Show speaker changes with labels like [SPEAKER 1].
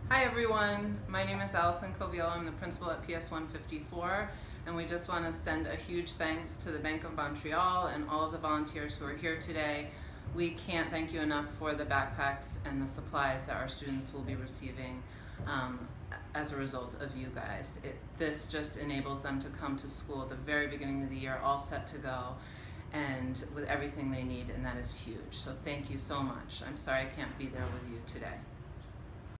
[SPEAKER 1] Hi everyone, my name is Allison Coviola. I'm the principal at PS 154, and we just want to send a huge thanks to the Bank of Montreal and all of the volunteers who are here today. We can't thank you enough for the backpacks and the supplies that our students will be receiving as a result of you guys. This just enables them to come to school at the very beginning of the year all set to go and with everything they need, and that is huge. So thank you so much. I'm sorry I can't be there with you today.